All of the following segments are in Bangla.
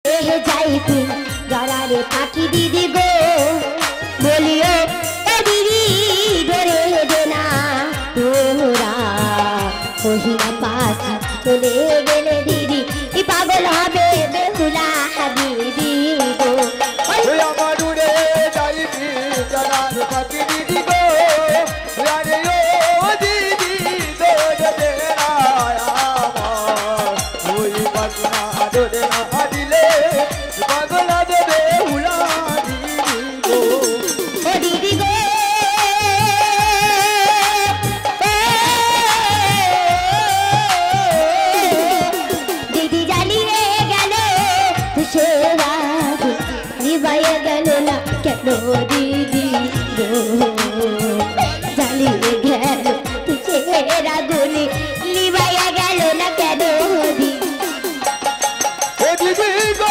যাই তুই জড়ারে পাখি দিদি গো বলিও এ দিদি ধরে দে না তোরা কহিনা পাখি চলে গেলে দিদি ই পাগল হবে বেহুলা দিদি গো ওই আমার উড়ে যাই তুই জড়ারে পাখি দিদি গো আরে ও দিদি ধরে দে না আমার ওই পাখি না ধরে না দিলে পাগল হবে বেহুলা দিদি গো ও দিদি গো দিদি জ্বালিয়ে গেল সে রাত নিভাইয়া গেল না কেন দিদি গো জ্বালিয়ে গেল সে রাগুনি নিভাইয়া গেল না কেন দিদি ও দিদি গো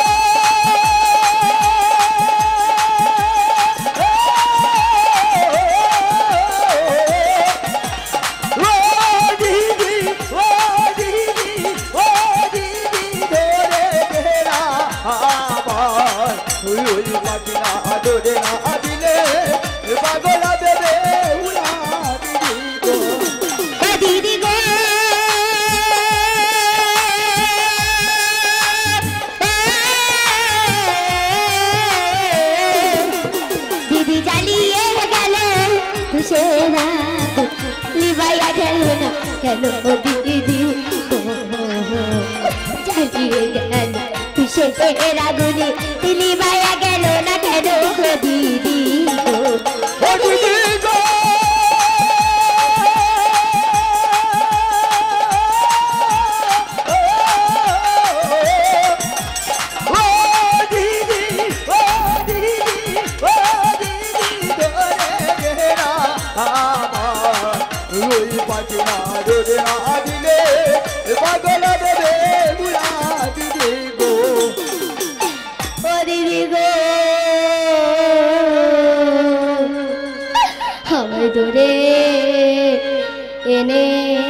লিবাইয়া গেল না কেন দিদি জ্বালিয়ে গেল সে রাগুনি লিবাইয়া গেল না কেন দিদি ধরে এনে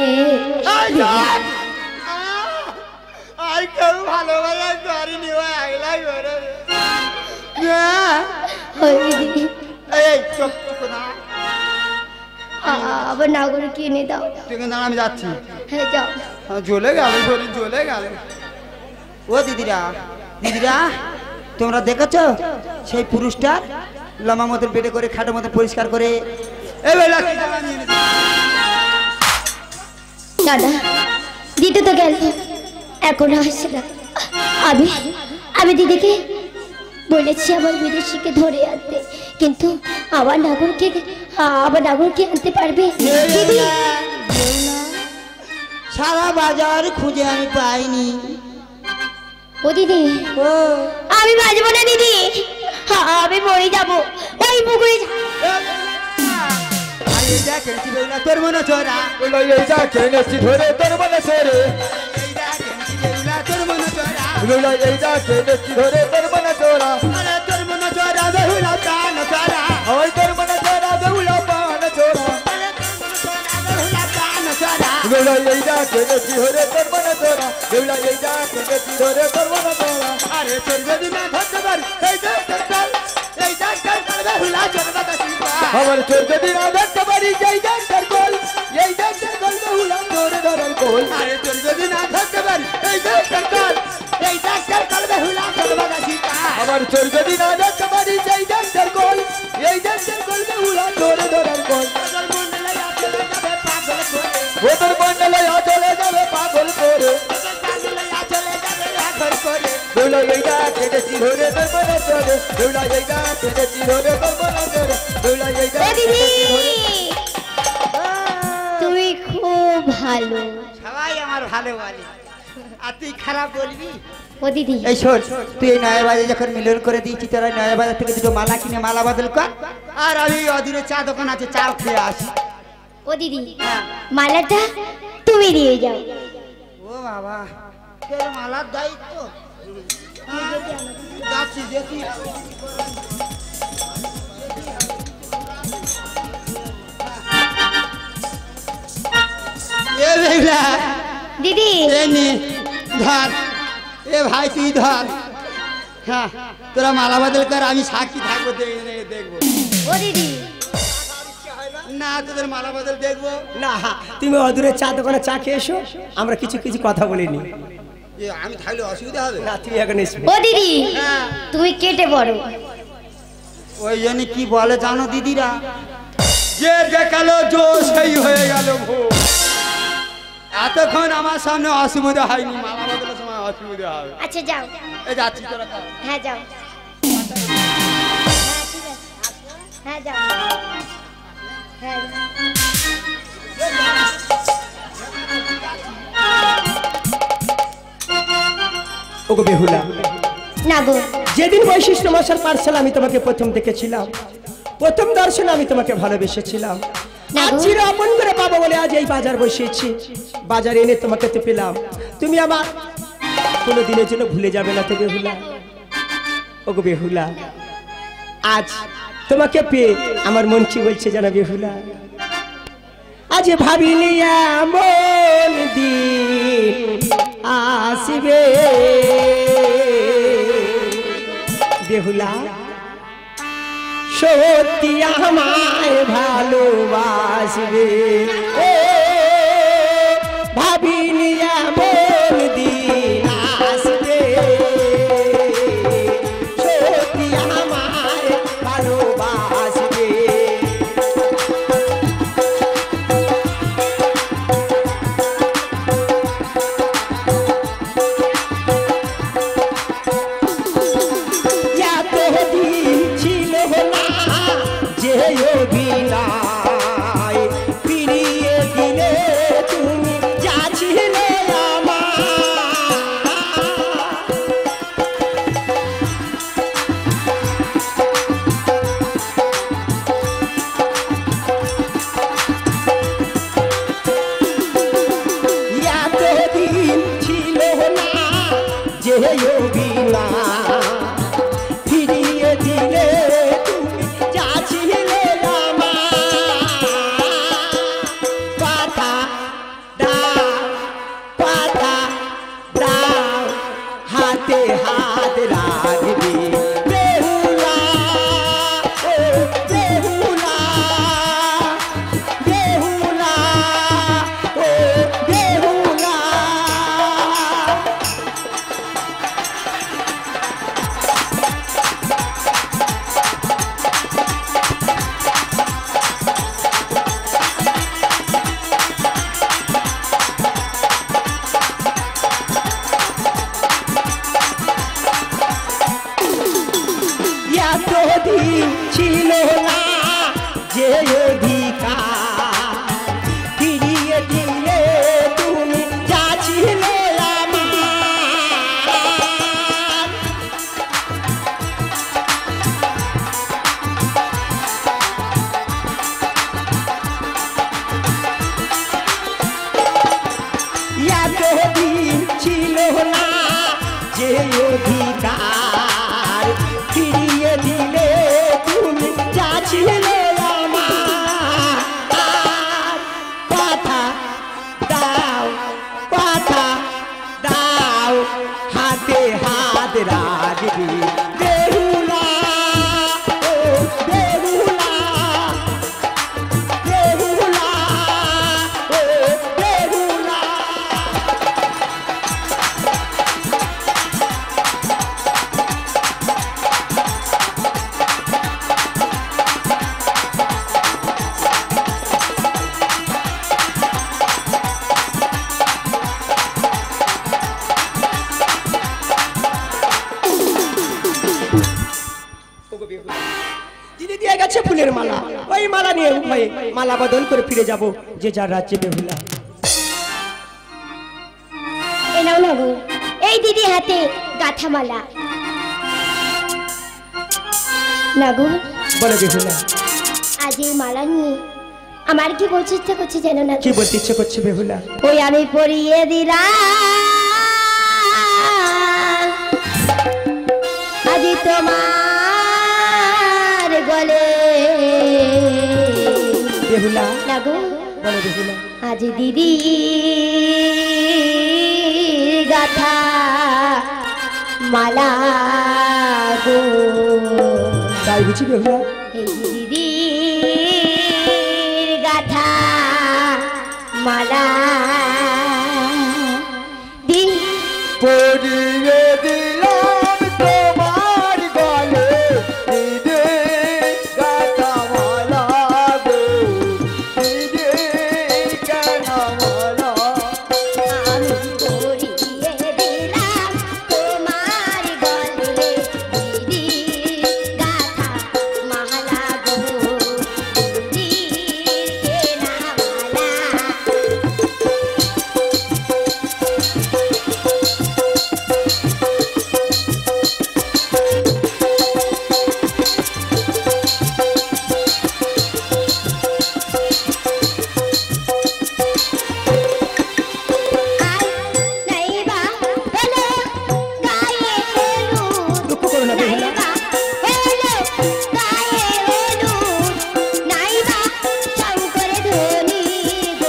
আবার নাগর কিনে দাও আমি যাচ্ছি হ্যাঁ যাও জ্বলে গেল শরীর জ্বলে গেল ও দিদিরা দিদিরা তোমরা দেখেছো সেই পুরুষটার লম্বা মতন পেটে করে খাটের মতন পরিষ্কার করে দাদা দিতে তো গেল এখন আসছে না আমি আমি দিদিকে বলেছি আমার বিদেশিকে ধরে আনতে কিন্তু আবার নাগরকে আনতে পারবে দিদি সারা বাজার খুঁজে আমি পাইনি ও দিদি ও আমি বাজবো না দিদি আমি মরে যাবো ওই পুকুরে তোর মনে চোরা ধরে তোর মনে সরে তোর মনে চোরা ধরে তোর মনে চোরা তোর মনে চোরা বেহুলা প্রাণ চোরা ওই তোর মনে চোরা বেহুলা পান চোরা বেহুলা এই যাকে দেখছি ধরে তোর মনে চোরা বেহুলা এই যাকে দেখছি ধরে তোর মনে চোরা আরে তোর যদি না ধরতে পারি এই ডাক্তার বেহুলা চোরা আমার চোর যদি না ধরতে পারি এই ডাক্তার কল বেহুলা ধরে ধরার কল আরে তোর যদি না ধরতে পারি এই ডাক্তার বেহুলা চোরা আমার চোর যদি না ধরতে পারি এই ডাক্তার কল বেহুলা ধরে ধরার কল ওদের মন্ডলে চলে যাবে পাগল করে বেহুলা এই ডাকে দেখছি ধরে তোর মনে চলে বেহুলা এই ডাকে দেখছি ধরে তোর মনে চলে বেহুলা এই ডাকে তুই খুব ভালো সবাই আমার ভালো বলে আর তুই খারাপ বলবি ও দিদি এই শোন তুই এই নয়া বাজারে যখন মিলন করে দিয়েছি তোরা নয়া বাজার থেকে দুটো মালা কিনে মালা বদল কর আর আমি অদূরে চা দোকান আছে চা খেয়ে আসি ও দিদি মালাটা তুমি দিয়ে যাও ও বাবা তোর মালার দায়িত্ব যাচ্ছি দেখি এ বেলা দিদি এ নে ধর এ ভাই তুই ধর হ্যাঁ তোরা মালা বদল কর, আমি সাক্ষী থাকবো, দেখবো। ও দিদি না তোদের মালা বদল দেখবো না, তুমি অদূরে চা দোকানে চা খেয়ে এসো, আমরা কিছু কিছু কথা বলিনি। আমি থাকলে অসুবিধা হবে না, তুমি এখন এসো। ও দিদি হ্যাঁ। তুমি কেটে পড়ো। ওই জন্য কি বলে জানো দিদিরা, যে দেখালো জো সেই হয়ে গেল ভো। এতক্ষণ আমার সামনে অসুবিধা হয়নি, মালা বদলের সময় অসুবিধা হবে। আচ্ছা যাও। এই যাচ্ছি তোরা খা। হ্যাঁ যাও। হ্যাঁ যাও। হ্যাঁ ওগো বেহুলা, না গো যেদিন বৈশিষ্ট্য মশার পাঠশালা আমি তোমাকে প্রথম দেখেছিলাম, প্রথম দর্শনে আমি তোমাকে ভালোবেসেছিলাম। না গো। আজ চির আপন করে পাবো বলে আজ এই বাজার বসিয়েছি, বাজারে এনে তোমাকে তো পেলাম। তুমি আমার কোনো দিনের জন্য ভুলে যাবে না তো বেহুলা? ওগো বেহুলা, আজ তোমাকে পেয়ে আমার মন কি বলছে জানা বেহুলা? আজ ভাবিনি এমন দিন আসবে বেহুলা, সত্যি আমায় ভালোবাসবে। ও ভাবিনি এমন দিন আসবে, সত্যি আমায় ভালোবাসবে। এতদিন ছিল না যে অভিনয়, ফিরিয়ে দিলে তুমি যা ছিলে আমার। এতদিন ছিল না যে অভিনয়, ফিরিয়ে দিলে তুমি যা ছিলে আমার। কথা দাও, কথা দাও, হাতে হাত রাখবে বেহুলা, ও বেহুলা, বেহুলা, ও বেহুলা। এতদিন ছিল না যে অধিকার, ফিরিয়ে দিলে তুমি যা ছিলে আমার। এতদিন ছিল না যে অধিকার, ফিরিয়ে দিলে তুমি যা ছিলে আমার। কথা দাও, কথা দাও, হাতে হাত রাখবে বেহুলা, ও বেহুলা, বেহুলা, ও বেহুলা। দিদি দিয়ে গেছে ফুলের মালা, ওই মালা নিয়ে ভাই মালা বদল করে ফিরে যাব যে যার রাজ্যে বেহুলা। এ নাও না গো, এই দিদি হাতে গাঁথা মালা। না গো বলে বেহুলা, আজ এই মালা নিয়ে আমার কি বলতে ইচ্ছা করছে জানো না? কি বলতে ইচ্ছে করছে বেহুলা? ওই আমি পরিয়ে দিলাম আজ তোমার গলে। বেহুলা, না গো বলে বেহুলা, আজ দিদি গাথা মালা গো তাই বুঝি বেহুলা? এই দিদির গাথা মালা দি পরিয়ে দিলাম তোমার গলে দিদি গাথা মালা গো দিদি গাথা মালা আমি পরিয়ে দিলাম তোমার গলে দিদির গাথা মালা গো দিদির কেনা মালা নাইবা হলো গায়ে হলুদ দুঃখ করো না বেহুলা। নাইবা হলো গায়ে হলুদ নাইবা শঙ্কর ধ্বনি গো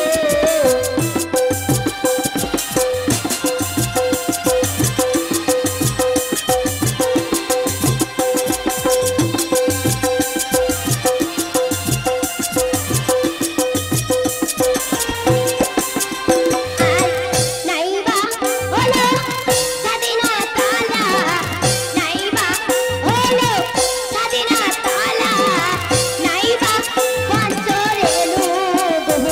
নাইবা হলো স্বাধীনতা তালা নাইবা হলো স্বাধীনতা তালা নাইবা পঞ্চরেণু গো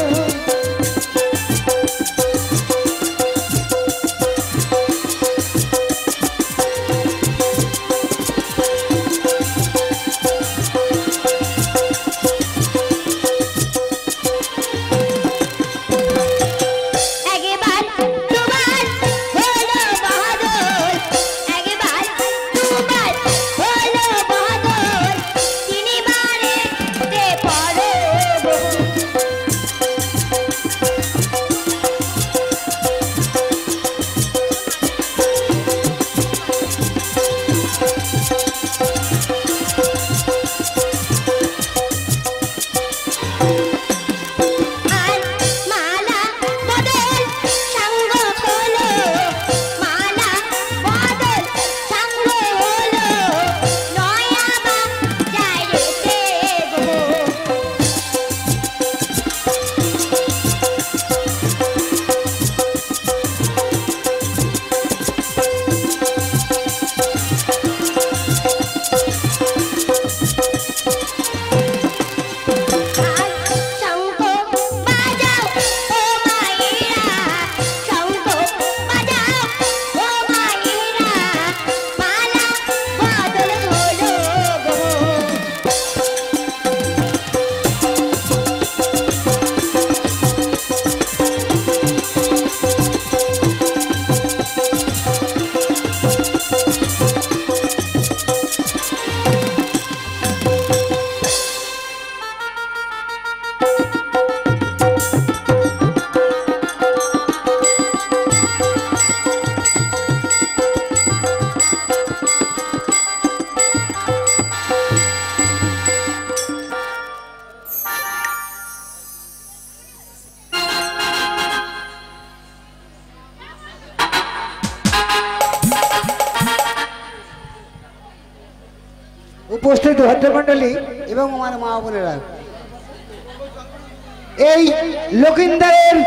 একবার তোমার হলো বাহাদুর একবার তোমার হলো বাহাদুর তিনবারে তে পড়ো গো আর মালা বদল সঙ্গ হলো মালা বদল সঙ্গ হলো নয়াবা যাইতে গো শঙ্খ বাজাও ও মায়েরা শঙ্খ বাজাও ও মায়েরা মালা বদল হলো গো উপস্থিত ভদ্রমণ্ডলী এবং আমার মা বোনেরা, এই লকিন্দারের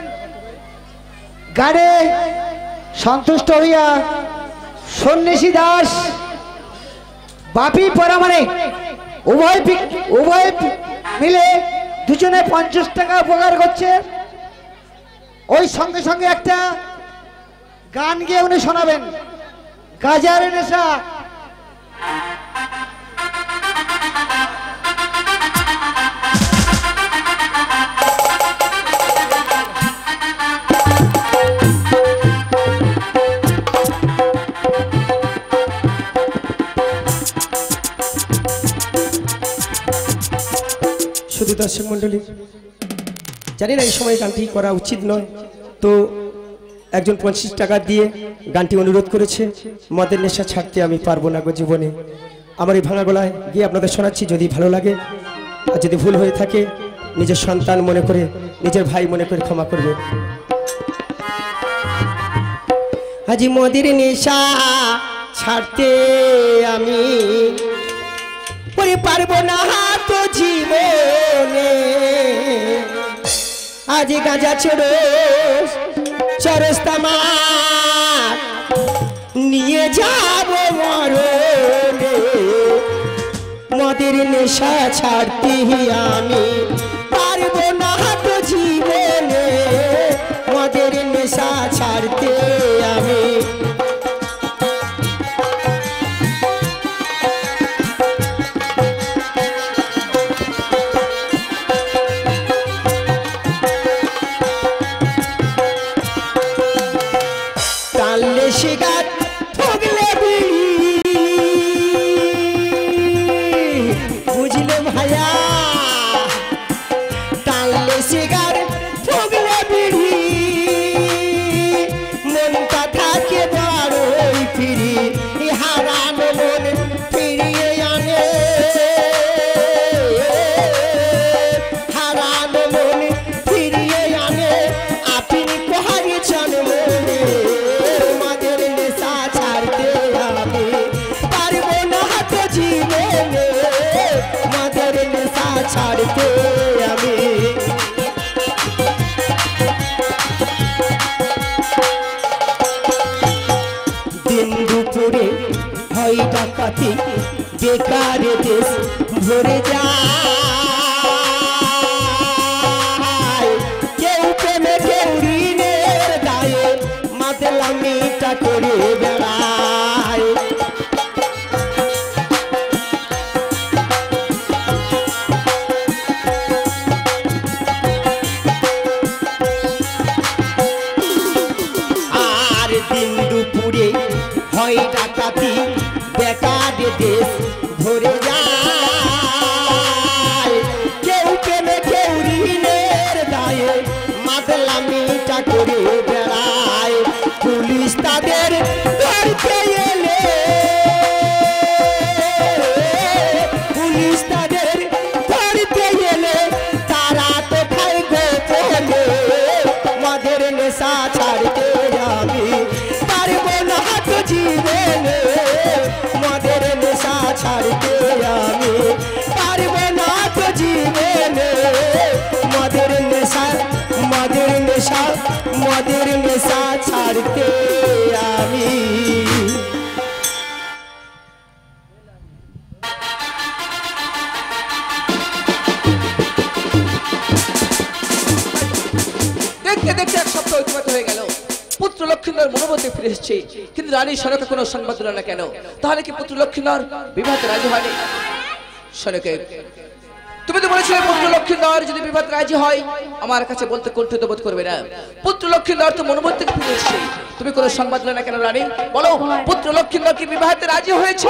গানে সন্তুষ্ট হইয়া সন্ন্যাসী দাস বাপি পরামানিক উভয় মিলে দুজনে 50 টাকা উপকার করছে। ওই সঙ্গে সঙ্গে একটা গান গিয়ে উনি শোনাবেন, গাজার নেশা। শুধু দর্শক মন্ডলী, জানি না এই সময় গানটি করা উচিত নয়, তো একজন 25 টাকা দিয়ে গানটি অনুরোধ করেছে। মদের নেশা ছাড়তে আমি পারবো না গো জীবনে। আমার এই ভাঙা গলায় গিয়ে আপনাদের শোনাচ্ছি, যদি ভালো লাগে আর যদি ভুল হয়ে থাকে নিজের সন্তান মনে করে, নিজের ভাই মনে করে ক্ষমা করবে। আজি মদের নেশা ছাড়তে আমি পরে পারবো না তো জীবনে আজ গাঁজা ছোড়ো চরস্তামা নিয়ে যাবো মরণে মদের নেশা ছাড়তে আমি পারবো না তো জীবনে মদের নেশা ছাড়তে আমি টানলে শিকার ঠকলে বিড়ি বুঝলে ভাইয়া টানলে শিকার ঠকলে বিড়ি মনটা থাকে বড়ই ফিরি হারানো মন ফিরিয়ে আনে হারানো মন ফিরিয়ে আনে আপনি কোহারি চল মনে মদের নেশা ছাড়তে আমি পারবো না তো জীবনে মদের নেশা ছাড়তে আমি দিন দুপুরে হয় ডাকাতি বেকার দেশ ভরে যায় কেউ প্রেমে কেউ ঋণের দায়ে মাতলামিটা করে বেড়ায় আর দিন দুপুরে হয় ডাকাতি বেকার দেশ ভরে যায় কেউ প্রেমে কেউ ঋণের দায়ে মাতলামিটা করে বেড়ায় পুলিশ তাদের ধরতে এলে পুলিশ তাদের ধরতে এলে তারা তো খাই গোপনে মদের নেশা ছাড়তে আমি পারবো না তো জীবনে মদের নেশা ছাড়তে আমি পারবো না তো জীবনে মদের নেশা মদের নেশা মদের নেশা ছাড়তে আমি দেখতে দেখতে এক সপ্তাহ অতিবাহিত হয়ে গেল পুত্র লক্ষ্মীধর মনোবতে ফিরে এসেছে কিন্তু রানী সনকা কোনো সংবাদ দিল না কেন তাহলে কি পুত্র লক্ষ্মীধর বিবাহতে রাজি হয়নি সনকে তুমি তো বলেছিলে পুত্র লক্ষ্মীধর যদি বিবাহতে রাজি হয় আমার কাছে বলতে কুণ্ঠিত বোধ করবে না পুত্র লক্ষ্মীধর তো মনোবত থেকে ফিরে এসেছে তুমি কোনো সংবাদ দিলে না কেন রানী বলো পুত্র লক্ষ্মীধর কি বিবাহতে রাজি হয়েছে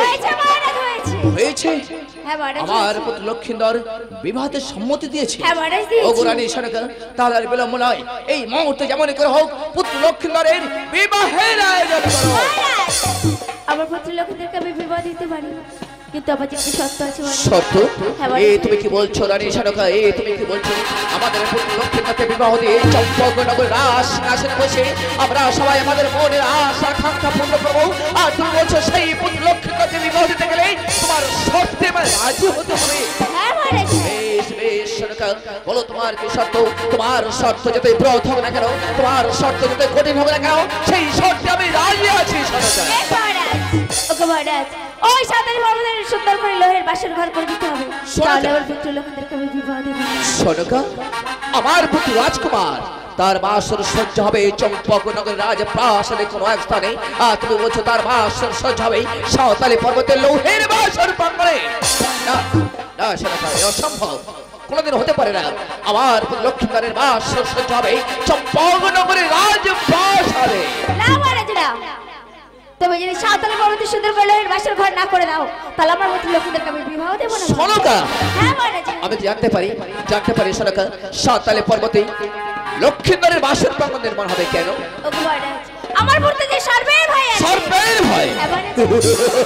হয়েছে আমার পুত্র লক্ষ্মীধর বিবাহতে সম্মতি দিয়েছে ওগো রানী সনকা তাহলে আর বিলম্ব নয় এই মুহূর্তে যেমন করে হোক পুত্র লক্ষ্মীধরের বিবাহের আয়োজন করো আমার পুত্র লক্ষ্মীদেরকে আমি বিবাহ দিতে পারি কিন্তু আমার যে শর্ত আছে শর্ত এই তুমি কি বলছো রানী সনকা এই তুমি কি বলছো আমাদের পুত্র লক্ষ্মীধরকে বিবাহ দিয়ে চম্পকনগর রাস নাচে বসে আমরা সবাই আমাদের মনের আশা আকাঙ্ক্ষা পূর্ণ করবো আর তুমি বলছো সেই পুত্র লক্ষ্মীধরকে বিবাহ দিতে গেলে তোমার শর্তে রাজি হতে হবে বেশ বেশ সনকা বলো তোমার কি শর্ত তোমার শর্ত যতই ব্রত হোক না কেন তোমার শর্ত যতই কঠিন হোক না কেন সেই শর্তে আমি রাজি আছি সনকা ওকে মহারাজ ওই সাঁতারি বাবাদের সুন্দর করে লোহের বাসর ঘর করে দিতে হবে তাহলে আমার পুত্র লক্ষ্মীদেরকে আমি বিবাহ দেব সনকা আমার পুত্র রাজকুমার তার বাসর সহ্য হবে চম্পকনগর রাজপ্রাসাদে কোনো এক স্থানে আর তুমি বলছো তার বাসর সহ্য হবে সাঁওতালি পর্বতের লোহের বাসর প্রাঙ্গণে না না সনকা অসম্ভব কোনোদিন হতে পারে না আমার লক্ষ্মীধরের বাসর সহ্য হবে চম্পকনগরের রাজপ্রাসাদে না মহারাজ না তুমি যদি সাঁওতালি পর্বতের সুন্দর করে লোহের বাসর ঘর না করে দাও তাহলে আমার পুত্র লক্ষ্মীদেরকে আমি বিবাহ দেব না সনকা হ্যাঁ মহারাজ আমি জানতে পারি সনকা সাঁওতালি পর্বতে লক্ষ্মীধরের বাসর প্রাঙ্গণ নির্মাণ হবে কেন ওকে মহারাজ আমার পুত্র যে সর্বের ভয় আছে সর্বের ভয় হ্যাঁ মহারাজ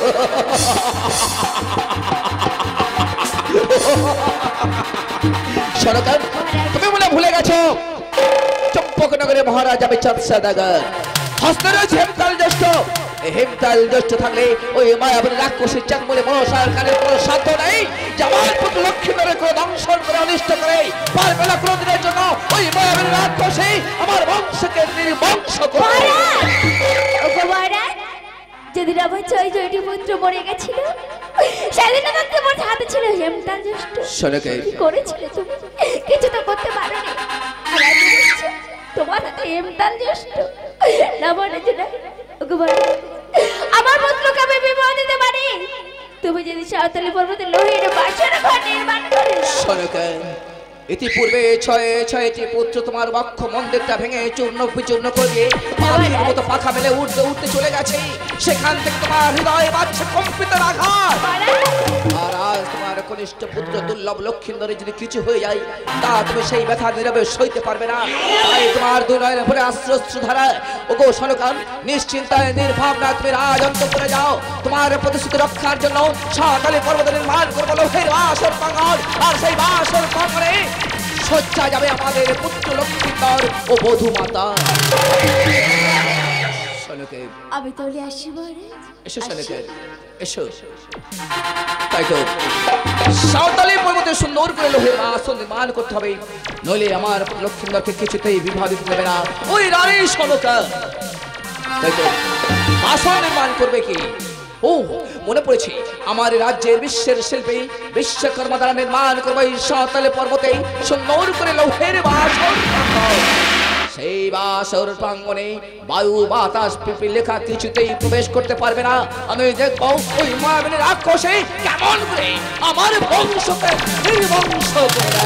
সনকা তুমি বলে ভুলে গেছো চম্পকনগরে মহারাজ আমি চাঁদ সদাগর হস্তরে ঝেমকাল জ্যেষ্ঠ হেমতাল জ্যেষ্ঠ থাকলে ওই মায়াবী রাক্ষসের চাঁদমলে মনসার কানের কোনো সাধ্য নেই যে আমার পুত্র লক্ষ্মীধরের কোনো দংশন করে অনিষ্ট করে পারবে না কোনোদিনের জন্য ওই মায়াবী রাক্ষসে আমার বংশকে নির্বংশ করে। যেদিন আমার ছয় ছয়টি পুত্র মরে গেছিল সেদিন তোমার হাতে ছিল হেমতাল জ্যেষ্ঠ। কি করেছিলে তুমি? কিছু তো করতে পারোনি। আর আজ দেখছো তোমার হাতে হেমতাল জ্যেষ্ঠ না মনে না। আমার পুত্রকে আমি বিবাহ দিতে পারি তুমি যদি সাঁওতালি পর্বতে লোহের বাসর ঘর নির্মাণ করে। ইতিপূর্বে ছয়টি পুত্র তোমার বক্ষ মন্দিরটা ভেঙে চূর্ণ বিচূর্ণ করে পাখির মতো পাখা মেলে উঠতে উঠতে চলে গেছে। সেখান থেকে তোমার হৃদয়ে বাজছে কম্পিতের আঘাত। আর আজ তোমার কনিষ্ঠ পুত্র দুর্লভ লক্ষ্মীন্দরের যদি কিছু হয়ে যায় তা তুমি সেই ব্যথা নীরবে সইতে পারবে না। তাই তোমার দুই নয়নের ভরে অশ্রুধারা ওগো সনকান নিশ্চিন্তায় নির্ভাবনা তুমি রাজ অন্তঃপুরে যাও। তোমার প্রতিশ্রুতি রক্ষার জন্য সাঁওতালি পর্বত নির্মাণ করবো লোহের বাসর প্রাঙ্গণ। আর সেই বাসর প্রাঙ্গণে সজ্জা যাবে আমাদের পুত্র লক্ষ্মীন্দর ও বধূ মাতা। আমি তাহলে আসি এসো এসো। তাই তো সাঁওতালি পর্বতে সুন্দর করে লোহের আসন নির্মাণ করতে হবে, নইলে আমার লক্ষ্মীন্দরকে কিছুতেই বিবাহ দিতে দেবে না ওই রানী সনকা। তাই তো আসন নির্মাণ করবে কি? ও মনে পড়েছে, আমার রাজ্যের বিশ্বের শিল্পী বিশ্বকর্মা দ্বারা নির্মাণ করবে সাঁওতালি পর্বতে সুন্দর করে লোহের বাসর। সেই বাসর প্রাঙ্গণে বায়ু বাতাস পিপি লেখা কিছুতেই প্রবেশ করতে পারবে না। আমি দেখবো ওই মায়াবিনী রাক্ষসে কেমন করে আমার বংশকে নির্বংশ করে।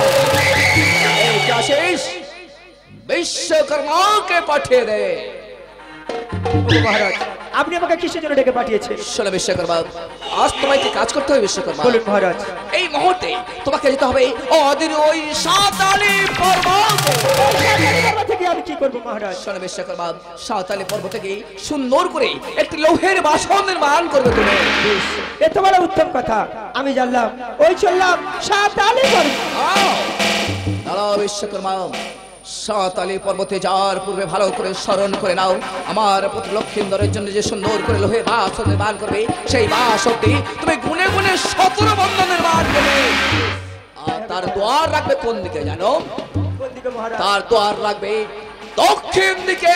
বিশ্বকর্মাকে পাঠিয়ে দে। মহারাজ আপনি আমাকে কিসের জন্য ডেকে পাঠিয়েছেন? শোনো বিশ্বকর্মা, আজ তোমায় কি কাজ করতে হবে বিশ্বকর্মা? বলুন মহারাজ। এই মুহূর্তে তোমাকে যেতে হবে অদিন ওই সাঁওতালি পর্বতে। থেকে আমি কি করবো মহারাজ? শোনো বিশ্বকর্মা, সাঁওতালি পর্বত থেকে সুন্দর করে একটি লোহের বাসন নির্মাণ করবে তুমি। এ তো বড় উত্তম কথা। আমি জানলাম ওই চললাম সাঁওতালি পর্বত। দাঁড়াও বিশ্বকর্মা, সাঁওতালি পর্বতে যাওয়ার পূর্বে ভালো করে স্মরণ করে নাও আমার পুত্র লক্ষ্মীন্দরের জন্য যে সুন্দর করে লোহে বাসন নির্মাণ করবে সেই বাসনটি তুমি গুনে গুনে 17 বন্ধন নির্মাণ করবে। আর তার দ্বার রাখবে কোন দিকে জানো? তার দ্বার রাখবে দক্ষিণ দিকে।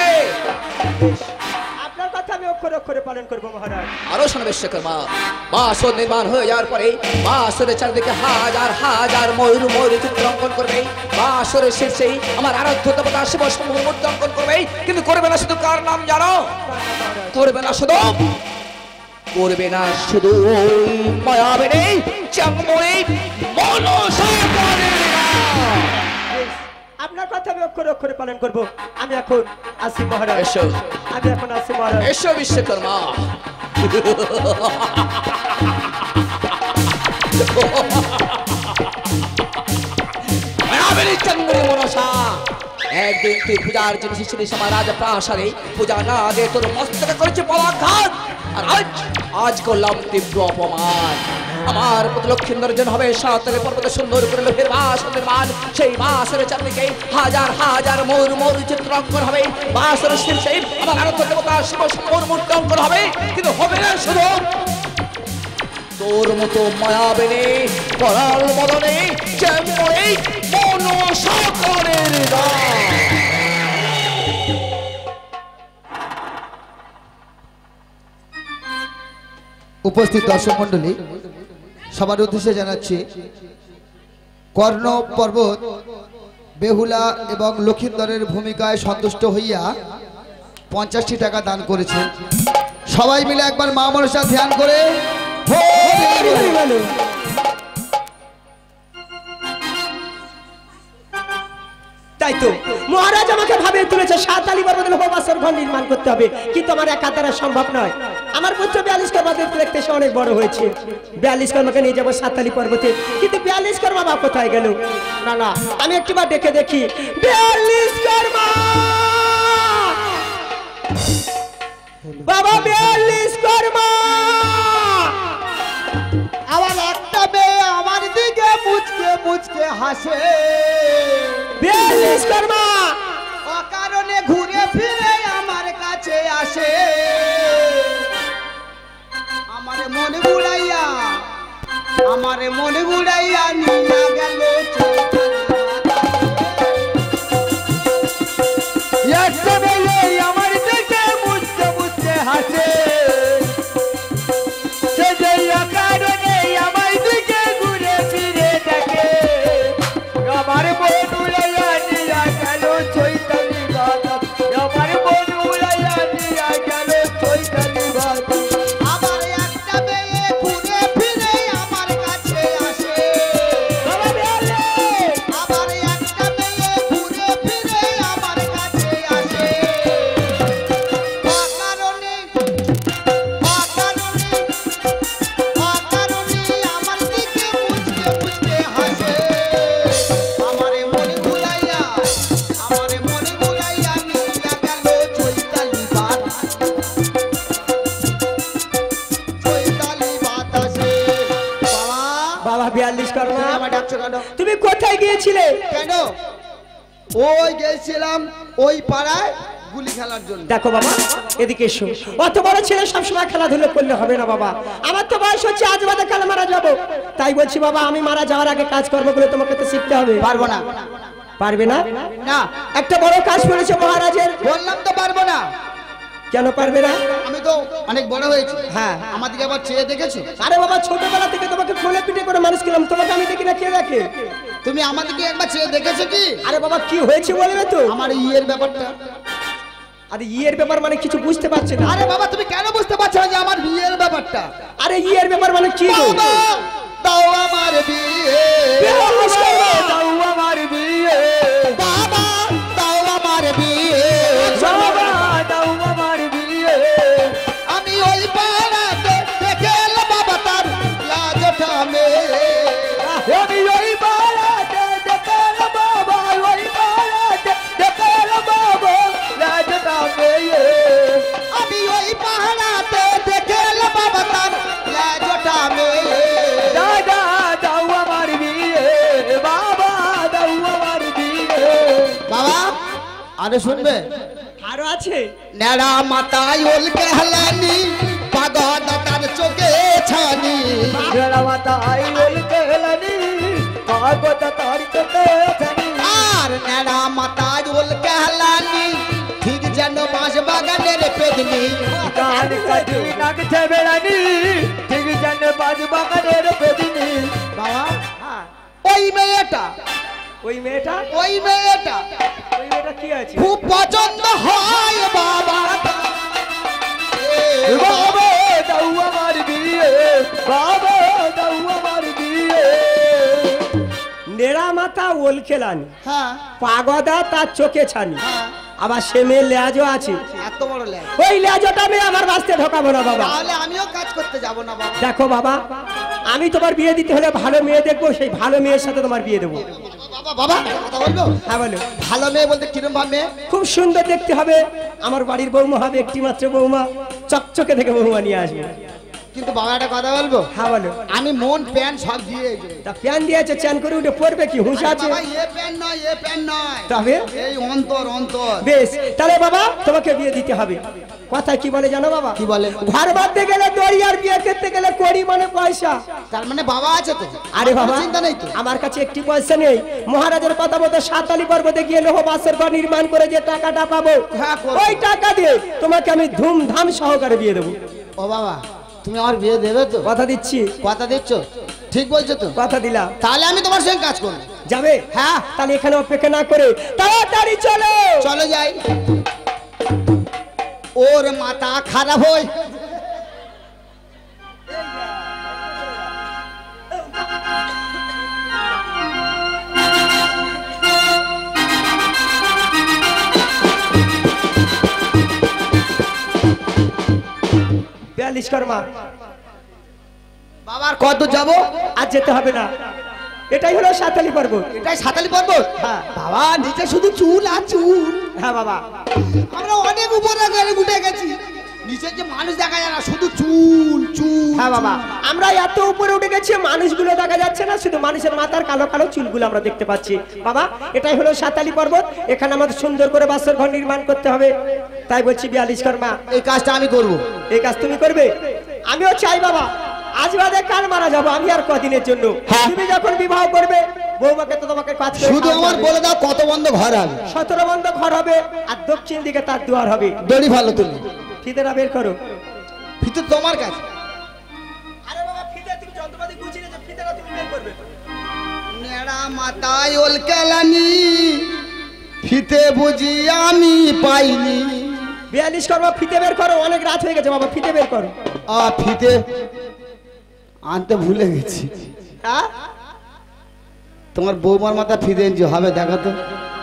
আপনার কথা আমি অক্ষরে অক্ষরে পালন করবো মহারাজ। আরো শোনো বিশ্বকর্মা, বাসন নির্মাণ হয়ে যাওয়ার পরে বাসরের চারিদিকে হাজার হাজার ময়ূর ময়ূর চিত্র অঙ্কন করবে। বাসরের শীর্ষে আমার আরাধ্য দেবতা শিব সমূহ মূর্তি অঙ্কন করবে। কিন্তু করবে না শুধু কার নাম জানো? করবে না শুধু মায়াবিনী চাঁদমণি মনসা। আপনার কথা আমি অক্ষরে অক্ষরে পালন করবো। আমি এখন আসি মহারাজ। এসো, আমি এখন আসি মহারাজ। এসো বিশ্বকর্মা। মায়াবিনী চাঁদমণি মনসা, একদিন তুই পূজার জন্য এসেছিলিস আমার রাজপ্রাসাদে। পূজা না দিয়ে তোর মস্তকে করেছে পরাঘাত। আর আজ করলাম তীব্র অপমান। আমার পুত্র লক্ষ্মীন্দরের জন্য হবে সাঁওতালি পর্বতে সুন্দর করে লোহের বাসন নির্মাণ। সেই বাসরের চারদিকে হাজার হাজার ময়ূর ময়ূর চিত্র অঙ্কন হবে। বাসরের শীর্ষে আমার আরাধ্য দেবতা শিব সমূহের মূর্তি অঙ্কন হবে। কিন্তু হবে না শুধু তোর মতো মায়াবিনী করাল মদনে চাঁদমণি মনসা করের দান। উপস্থিত দর্শক মন্ডলী, সবার উদ্দেশ্যে জানাচ্ছি কর্ণ পর্বত বেহুলা এবং লক্ষীন্দরের ভূমিকায় সন্তুষ্ট হইয়া 50টি টাকা দান করেছে। সবাই মিলে একবার মা মনসা ধ্যান করে তাই তো মহারাজ আমাকে ভাবে তুলেছে সাঁওতালি পর্বতে লোহবাসর ঘর নির্মাণ করতে হবে, কিন্তু আমার একা দ্বারা সম্ভব নয়। আমার পুত্র 42 কর্মা দেখতে সে অনেক বড় হয়েছে। 42 কর্মাকে নিয়ে যাবো সাঁওতালি পর্বতে, কিন্তু 42 কর্মা বা কোথায় গেল? না না, আমি একটিবার ডেকে দেখি। 42 কর্মা বাবা, 42 কর্মা। আমার একটা মেয়ে আমার দিকে মুচকে মুচকে হাসে। 42 কর্মা অকারণে ঘুরে ফিরে আমার কাছে আসে। আমার মনে ঘুরাইয়া নিয়ে গেল একটা বেলে আমার দিকে বুঝতে বুঝতে হাসে সে যে কারণে আমার দিকে ঘুরে ফিরে দেখে আমার মন উড়াইয়া নিয়ে গেল চৈতালি বাবা আমার মন উড়াইয়া নিয়ে গেল চৈতালি বাবা আমার একটা মেয়ে ঘুরে ফিরে আমার কাছে আসে আমার একটা মেয়ে ঘুরে ফিরে আমার কাছে আসে অকারণে আমার দিকে বুঝতে বুঝতে হাসে আমারে মনে ভুলাইয়া নিয়ে গেল চৈতালি বাতাসে বাবা 42 কর্মা আমার ডাকছো কেন? তুমি কোথায় গিয়েছিলে? কেন ওই গেছিলাম ওই পাড়ায় গুলি খেলার জন্য। দেখো বাবা এদিকে এসো, অত বড় ছেলে সবসময় খেলাধুলো করলে হবে না বাবা, আমার তো বয়স হচ্ছে আজ বাদে কাল মারা যাবো, তাই বলছি বাবা আমি মারা যাওয়ার আগে কাজ করবো বলে তোমাকে তো শিখতে হবে। পারবো না। পারবে না? না একটা বড় কাজ পড়েছে মহারাজের। বললাম তো পারবো না। কেন পারবে না? আমি তো অনেক বড় হয়েছি। হ্যাঁ আমাদেরকে আবার চেয়ে দেখেছো? আরে বাবা ছোটবেলা থেকে তোমাকে কোলে পিঠে করে মানুষ করলাম, তোমাকে আমি দেখি না কে দেখে? তুমি আমাদেরকে একবার চেয়ে দেখেছো কি? আরে বাবা কি হয়েছে বলবে তো? আমার ইয়ের ব্যাপারটা। আরে ইয়ের ব্যাপার মানে কিছু বুঝতে পারছি না। আরে বাবা তুমি কেন বুঝতে পারছো না যে আমার বিয়ের ব্যাপারটা? আরে ইয়ের ব্যাপার মানে কি গো? বাবা, দাও আমার বিয়ে। দাও আমার বিয়ে বাবা, দাও আমার বিয়ে। বাবা দাও আমার বিয়ে আমি ওই পাড়াতে দেখে এলাম বাবা তার লাজটা মেয়ে। আমি ওই পাড়াতে দেখলাম বাবা ওই পাড়াতে দেখলাম বাবা রাজটা মেয়ে আমি ওই পাহাড়াতে দেখে এলাম বাবা তার লাজটা মেয়ে। দাদা দাও আমার বিয়ে বাবা দাও আমার বিয়ে বাবা আরে শুনবে? আরো আছে? নেড়া মাথায় ওল কেহলানি পাগল তার চোখে ছানি। মেরা মাতা আই বলতে হেলানি কাগজ তার চোখে জানি আর নেড়া মাথায় ওল কেহলানি ঠিক যেন বাঁশ বাগানের পেদনি। গান কাজু নাগছে বেড়ানি ঠিক জানে বাজ বাগানের বেদিনী বাবা হ্যাঁ ওই মেয়েটা ওই মেয়েটা কি আছে? খুব পছন্দ হয় বাবা। বাবা দাও আমার বিয়ে বাবা দাও আমার বিয়ে নেড়া মাথা ওল খেলানি, হ্যাঁ পাগদা তার চোখে ছানি, হ্যাঁ আবার সে মেয়ে লেজও আছে। এত বড় ল্যাজ। ওই লেজটা আমি আমার বাস্তে ঢোকাবো না বাবা। তাহলে আমিও কাজ করতে যাব না বাবা। দেখো বাবা আমি তোমার বিয়ে দিতে হলে ভালো মেয়ে দেখবো, সেই ভালো মেয়ের সাথে তোমার বিয়ে দেবো। বাবা বাবা কথা বলবো? হ্যাঁ বলো। ভালো মেয়ে বলতে কিরম ভাব মেয়ে? খুব সুন্দর দেখতে হবে, আমার বাড়ির বৌমা হবে, একটি মাত্র বৌমা, চকচকে থেকে বৌমা নিয়ে আসবে। কিন্তু বাবা একটা কথা বলবো? হ্যাঁ বলো। আমি মন প্যান্ট সব দিয়ে তা প্যান দিয়েছে, চান করে উঠে পড়বে কি হুঁশ আছে? বাবা এ প্যান্ট নয় এ প্যান্ট নয় তবে এই অন্তর অন্তর। বেশ তাহলে বাবা তোমাকে বিয়ে দিতে হবে। কথা কি বলে জানো বাবা? কি বলে? ঘর বাঁধতে গেলে দড়ি আর বিয়ে করতে গেলে কড়ি মানে পয়সা। তার মানে বাবা আছে তো? আরে আমার বাবা কোনো চিন্তা নেই তো? আমার কাছে একটি পয়সা নেই, মহারাজের কথা মতো সাতালি পর্বতে গিয়ে লোহ বাসের ঘর নির্মাণ করে যে টাকাটা পাবো হ্যাঁ, করবো। ওই টাকা দিয়ে তোমাকে আমি ধুমধাম সহকারে বিয়ে দেবো। ও বাবা তুমি আমার বিয়ে দেবে তো? কথা দিচ্ছি। কথা দিচ্ছ? ঠিক বলছো তো? কথা দিলাম। তাহলে আমি তোমার সঙ্গে কাজ করবো। যাবে? হ্যাঁ তাহলে এখানে অপেক্ষা না করে তাড়াতাড়ি চলো। চলে যাই। ওর মাথা খারাপ হয়। বিয়াল্লিশ কর্মা বাবার কত যাবো? আজ যেতে হবে না, এটাই হলো সাতালি পর্বত। এটাই সাতালি পর্বত? হ্যাঁ বাবা নিচে শুধু চুল আর চুল। হ্যাঁ বাবা আমরা অনেক উপরে করে উঠে গেছি, নিচে যে মানুষ দেখা যায় না, শুধু চুল চুল। হ্যাঁ বাবা আমরা এত উপরে উঠে গেছি মানুষগুলো দেখা যাচ্ছে না, শুধু মানুষের মাথার কালো কালো চুলগুলো আমরা দেখতে পাচ্ছি। বাবা এটাই হলো সাতালি পর্বত, এখানে আমাদের সুন্দর করে বাসর ঘর নির্মাণ করতে হবে, তাই বলছি বিয়াল্লিশ কর্মা এই কাজটা আমি করব। এই কাজ তুমি করবে? আমিও চাই বাবা, আজ বাদে কাল মারা যাবো আমি আর কদিনের জন্য। হ্যাঁ। তুমি যখন বিবাহ করবে বৌমাকে তো তোমাকে কাজ করে শুধু খাওয়াতে আমার হবে। বলে দাও কত বন্ধ ঘর হবে? 17 বন্ধ ঘর হবে আর দক্ষিণ দিকে তার দুয়ার হবে। দড়ি ভালো তুমি ফিতেটা বের করো। ভিতর তোমার কাছে। আরে বাবা ফিতে তুমি যন্ত্রপাতি গুছিয়ে নিয়ে ফিতেটা তুমি বের করবে। নেড়া মাথায় ওলকালানি ফিতে বুঝি আমি পাইনি। 42 করবো ফিতে বের করো, অনেক রাত হয়ে গেছে বাবা ফিতে বের করো। ফিতে আনতে ভুলে গেছি। হ্যাঁ তোমার বৌমার মাথা ফিতে এনছি হবে দেখো তো।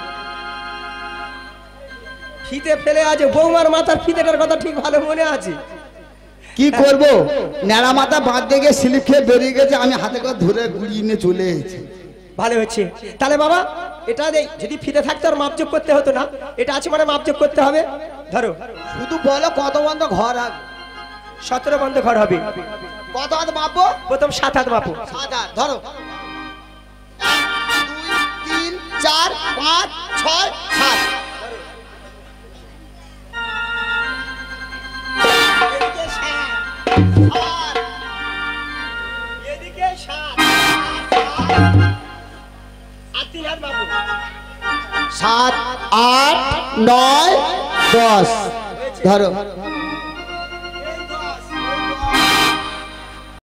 ফিতে ফেলে আছে বৌমার মাথার ফিতেটার কথা ঠিক ভালো মনে আছে। কি করব নেড়া মাথা বাঁধতে গিয়ে স্লিপ খেয়ে বেরিয়ে গেছে, আমি হাতে করে ধরে গুড়িয়ে নিয়ে চলে এসেছি। ভালো হচ্ছে তাহলে বাবা এটা দেই, যদি ফিতে থাকতো আর মাপযোগ করতে হতো না, এটা আছে মানে মাপযোগ করতে হবে। ধরো শুধু বলো কত বন্ধ ঘর হবে? 17 বন্ধ ঘর হবে। কত হাত মাপবো? প্রথম 7 হাত মাপো। 7 হাত ধরো। 1 2 3 4 5 6 7। এদিকে 7 এদিকে 7 আর 3 হাত মাপো। 7 8 9 10 ধরো।